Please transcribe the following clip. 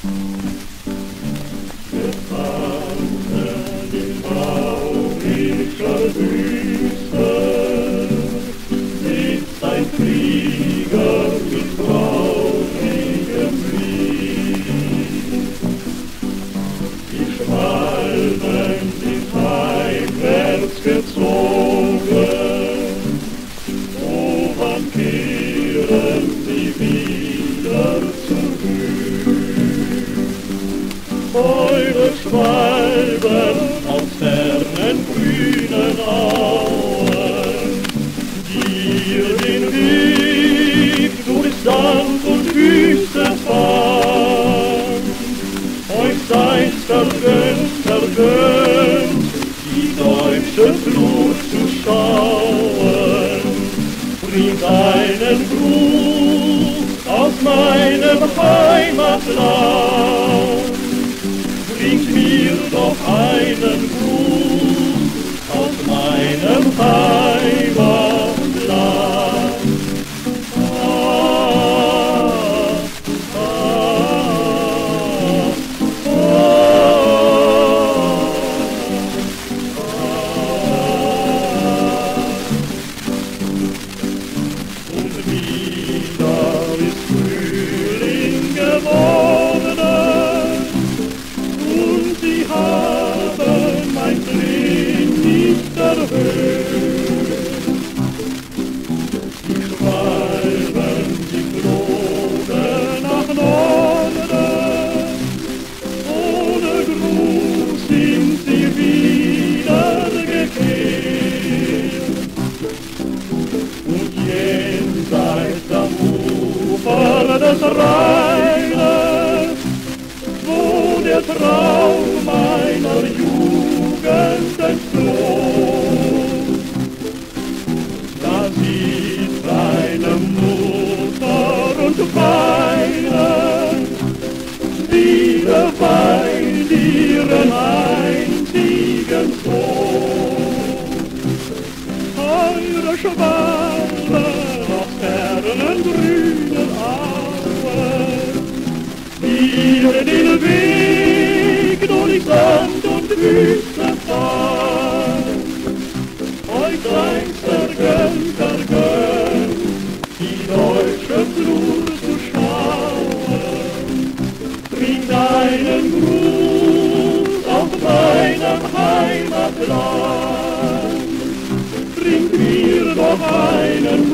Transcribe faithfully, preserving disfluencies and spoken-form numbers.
Gefangen in traurischer Wüste sitzt ein Flieger mit traurigem Blick. Die Schwalben sind heimwärts gezogen, oh, wann kehren sie wieder zurück? Eure Schwalben aus fernen grünen Auen, die ihr den Weg durch Sand und Wüste fahren, euch seid vergönnt, vergönnt, die deutsche Flut zu schauen. Bringt einen Gruß aus meinem Heimatland, bringt mir doch einen Gruß aus meinem Heimatland. Ah, ah, ah, ah. Und wieder ist Frühling geworden, haben mein Flehen nicht erhöht. Die Schwalben, die flogen nach Norden, ohne Gruß sind sie wieder gekehrt. Und jenseits am Ufer des Rheines, wo der Traum meiner Jugend entfloh, da sieht deine Mutter und weinen, wieder weint ihren einzigen Sohn. Eure Schwalben auf fernen grünen Auen, ihr den Weg durch Sand und Wüste fahren, euch seid vergönnt, vergönnt, die deutsche Flut zu schauen. Bringt einen Gruß aus meinem Heimatland, bringt mir doch einen